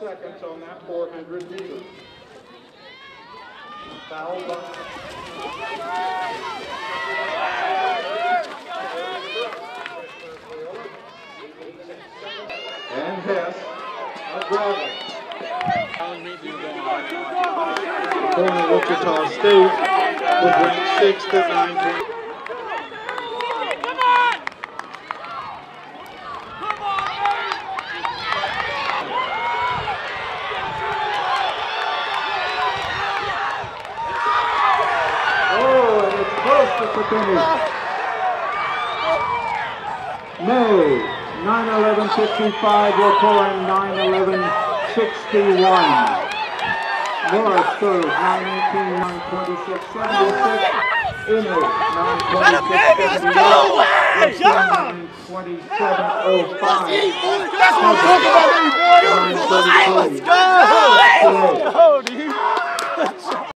seconds on that 400 meters. Foul by. And Hess of Bradley. Corner Wichita State was ranked 6th at 9. The finish. May 9:11:55. We're calling 9:11:61. Morris third 9:18:9:26. 76. Inley 9:26:78. 9:27:05. 9:33.